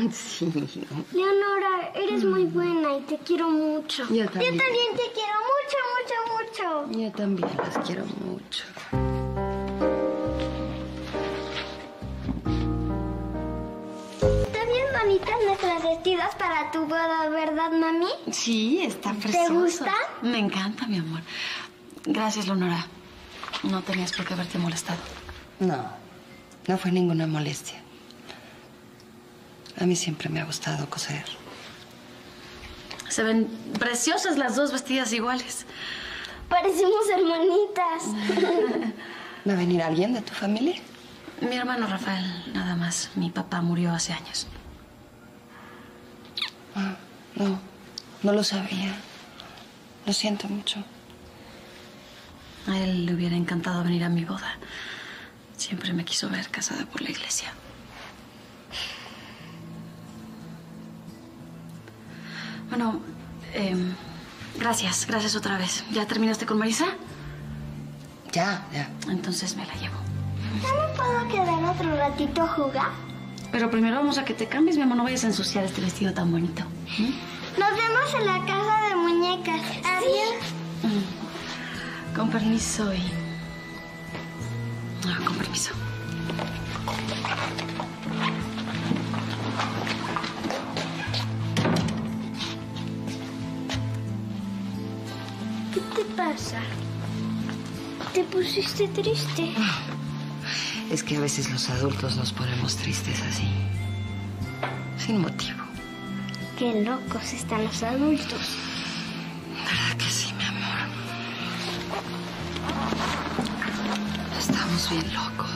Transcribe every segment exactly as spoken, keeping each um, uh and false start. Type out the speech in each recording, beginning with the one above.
Sí. Leonora, eres muy buena y te quiero mucho. Yo también. Yo también te quiero mucho, mucho, mucho. Yo también las quiero mucho. Están bien bonitas nuestras vestidos para tu boda, ¿verdad, mami? Sí, está precioso. ¿Te gusta? Me encanta, mi amor. Gracias, Leonora. No tenías por qué haberte molestado. No, no fue ninguna molestia. A mí siempre me ha gustado coser. Se ven preciosas las dos vestidas iguales. Parecemos hermanitas. ¿Va a venir alguien de tu familia? Mi hermano Rafael, nada más. Mi papá murió hace años. Ah, no, no lo sabía. Lo siento mucho. A él le hubiera encantado venir a mi boda. Siempre me quiso ver casada por la iglesia. Bueno, eh, gracias, gracias otra vez. ¿Ya terminaste con Marisa? Ya, ya. Entonces me la llevo. ¿No me puedo quedar otro ratito a jugar? Pero primero vamos a que te cambies, mi amor. No vayas a ensuciar este vestido tan bonito. ¿Mm? Nos vemos en la casa de muñecas. Adiós. Mm. Con permiso y... Ah, con permiso. ¿Qué te pasa? ¿Te pusiste triste? Es que a veces los adultos nos ponemos tristes así. Sin motivo. Qué locos están los adultos. ¿Verdad que sí, mi amor? Estamos bien locos.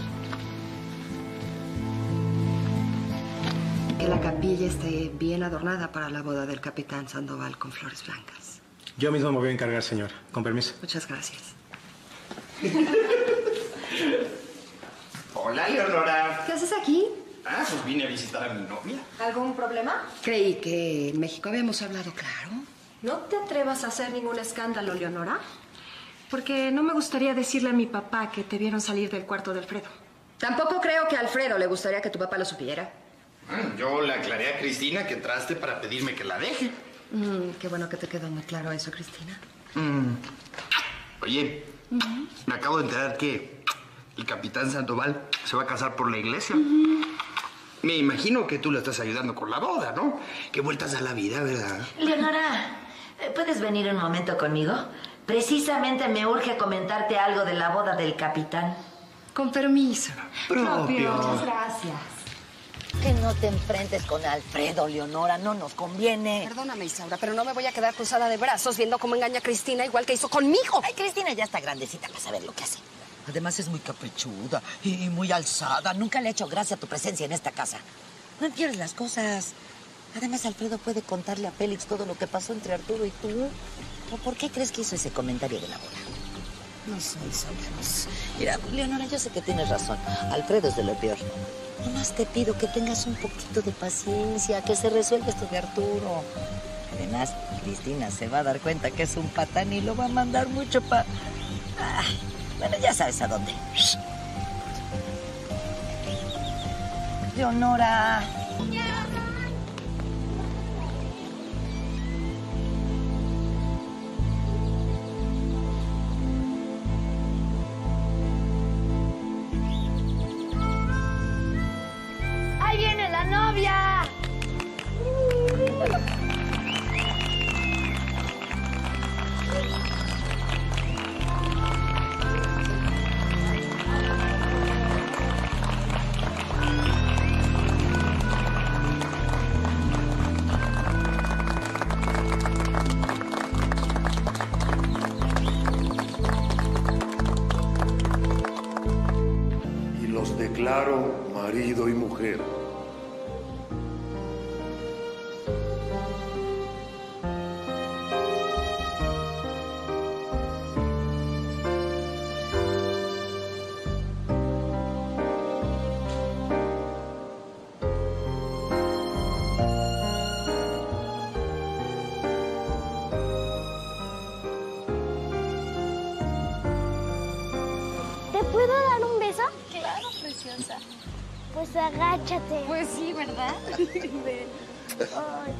Que la capilla esté bien adornada para la boda del capitán Sandoval con flores blancas. Yo mismo me voy a encargar, señor. Con permiso. Muchas gracias. Hola, Leonora. ¿Qué haces aquí? Ah, pues vine a visitar a mi novia. ¿Algún problema? Creí que en México habíamos hablado claro. No te atrevas a hacer ningún escándalo, Leonora. Porque no me gustaría decirle a mi papá que te vieron salir del cuarto de Alfredo. Tampoco creo que a Alfredo le gustaría que tu papá lo supiera. Ah, yo le aclaré a Cristina que entraste para pedirme que la deje. Mm, qué bueno que te quedó muy claro eso, Cristina. Mm. Oye, uh-huh. me acabo de enterar que el capitán Sandoval se va a casar por la iglesia. Uh-huh. Me imagino que tú le estás ayudando con la boda, ¿no? Qué vueltas da la vida, ¿verdad? Leonora, ¿puedes venir un momento conmigo? Precisamente me urge comentarte algo de la boda del capitán. Con permiso. Propio. Muchas gracias. Que no te enfrentes con Alfredo, Leonora, no nos conviene. Perdóname, Isaura, pero no me voy a quedar cruzada de brazos viendo cómo engaña a Cristina igual que hizo conmigo. Ay, Cristina ya está grandecita para saber lo que hace. Además es muy caprichuda y muy alzada. Nunca le ha hecho gracia tu presencia en esta casa. No empeores las cosas. Además, Alfredo puede contarle a Félix todo lo que pasó entre Arturo y tú. ¿O por qué crees que hizo ese comentario de la boda? No sé, Isaura, no sé. Mira, Leonora, yo sé que tienes razón. Alfredo es de lo peor. Nomás te pido que tengas un poquito de paciencia, que se resuelva esto de Arturo. Además, Cristina se va a dar cuenta que es un patán y lo va a mandar mucho para... Ah, bueno, ya sabes a dónde. Leonora. ¡Ahí viene la novia! Y los declaro marido y mujer. ¿Te puedo dar un beso? Claro, preciosa. Pues agáchate. Pues sí, ¿verdad? Ay,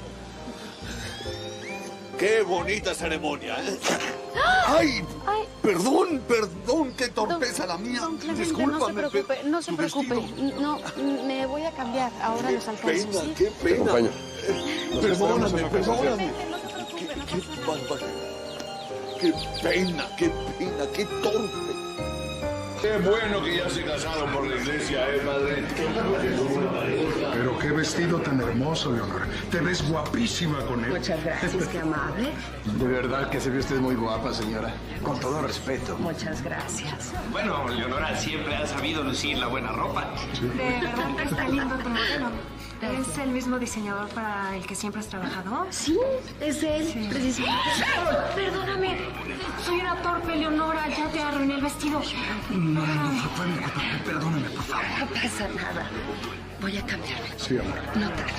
¡Qué bonita ceremonia! ¿eh? ¡Ay! Ay. Perdón, perdón, qué torpeza la mía. Don Clemente, Discúlpame. no se preocupe, no se tu preocupe. vestido. No, me voy a cambiar. Ahora Qué los alcanzo, pena, ¿sí? qué pena. acompaño. Eh, Perdóname, perdóname. Qué, qué barbaridad. Qué pena, qué pena, qué torpe. Qué bueno que ya se casaron por la iglesia, ¿eh, padre? Pero qué vestido tan hermoso, Leonora. Te ves guapísima con él. Muchas gracias, qué amable. De verdad que se ve usted muy guapa, señora. Con todo respeto. Muchas gracias. Bueno, Leonora siempre ha sabido lucir la buena ropa. De verdad que está lindo tu modelo. ¿Es el mismo diseñador para el que siempre has trabajado? Sí, es él, Sí. precisamente. Perdóname, soy una torpe, Leonora. Ya te arruiné el vestido. No, no, no, fue mi culpa. Perdóname, por favor. No pasa nada. Voy a cambiarme. Sí, amor. No tarde.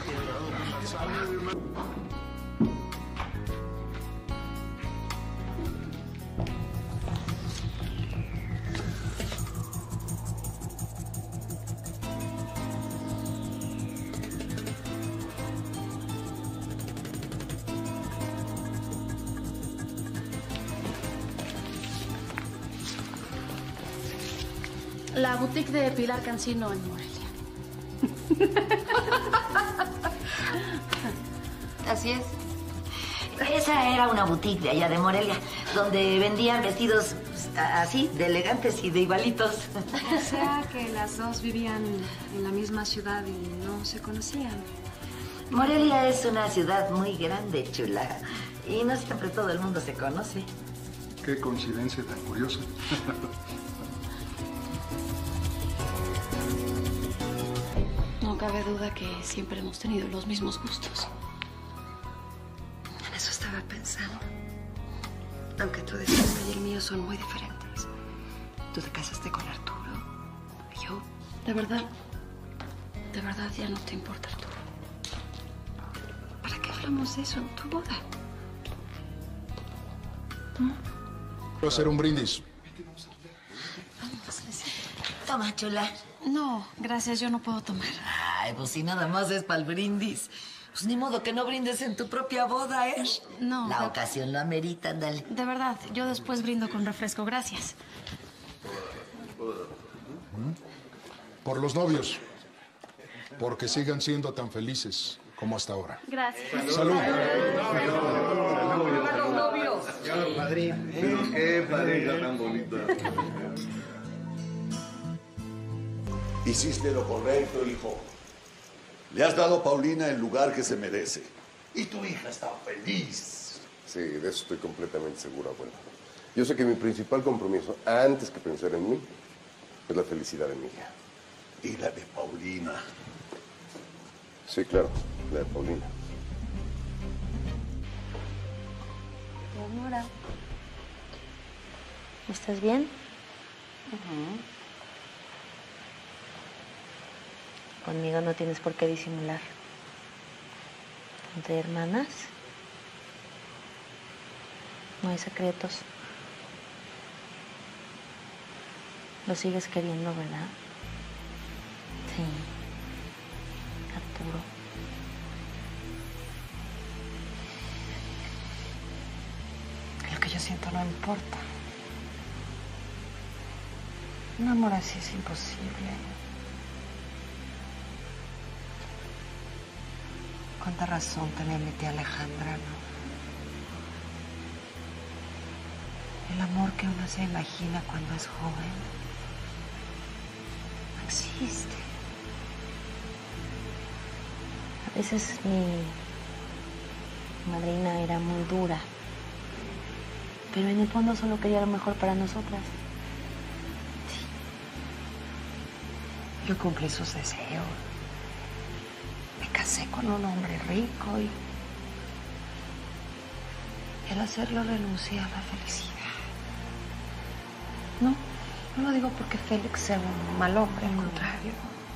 La boutique de Pilar Cancino en Morelia. Así es. Esa era una boutique de allá de Morelia, donde vendían vestidos pues, así, de elegantes y de igualitos. O sea que las dos vivían en la misma ciudad y no se conocían. Morelia es una ciudad muy grande, chula. Y no siempre todo el mundo se conoce. Qué coincidencia tan curiosa. No cabe duda que siempre hemos tenido los mismos gustos. En eso estaba pensando. Aunque tu destino y el mío son muy diferentes. Tú te casaste con Arturo. Y yo, De verdad, de verdad ya no te importa, Arturo. ¿para qué hablamos de eso en tu boda? Quiero hacer un brindis. Toma, chula. No, gracias, yo no puedo tomar. Ay, pues si nada más es para el brindis. Pues ni modo que no brindes en tu propia boda, ¿eh? No. La de- ocasión lo amerita, ándale. De verdad, yo después brindo con refresco, gracias. Por los novios. Porque sigan siendo tan felices como hasta ahora. Gracias. Salud. Qué pareja tan bonita. Hiciste lo correcto, hijo. Le has dado a Paulina el lugar que se merece. Y tu hija está feliz. Sí, de eso estoy completamente seguro, abuelo. Yo sé que mi principal compromiso, antes que pensar en mí, es la felicidad de mi hija. Y la de Paulina. Sí, claro, la de Paulina. Leonora, ¿estás bien? Conmigo no tienes por qué disimular. Entre hermanas no hay secretos. Lo sigues queriendo, ¿verdad? Sí. Arturo. Lo que yo siento no importa. Un amor así es imposible. Cuánta razón tenía mi tía Alejandra, ¿no? El amor que uno se imagina cuando es joven no existe. A veces mi madrina era muy dura, pero en el fondo solo quería lo mejor para nosotras. Yo cumplí sus deseos. Me casé con un hombre rico y... y al hacerlo renuncié a la felicidad. No, no lo digo porque Félix sea un mal hombre, al contrario.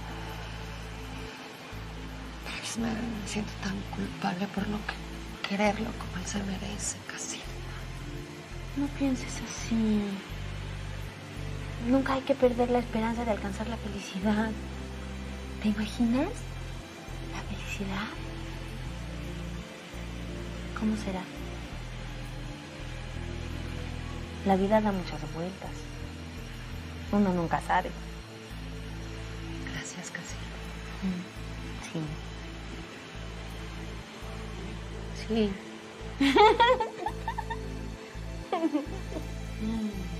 Pues me, me siento tan culpable por no que- quererlo como él se merece, casi. No pienses así. Nunca hay que perder la esperanza de alcanzar la felicidad. ¿Te imaginas? ¿La felicidad? ¿Cómo será? La vida da muchas vueltas. Uno nunca sabe. Gracias, Casi. Sí. Sí.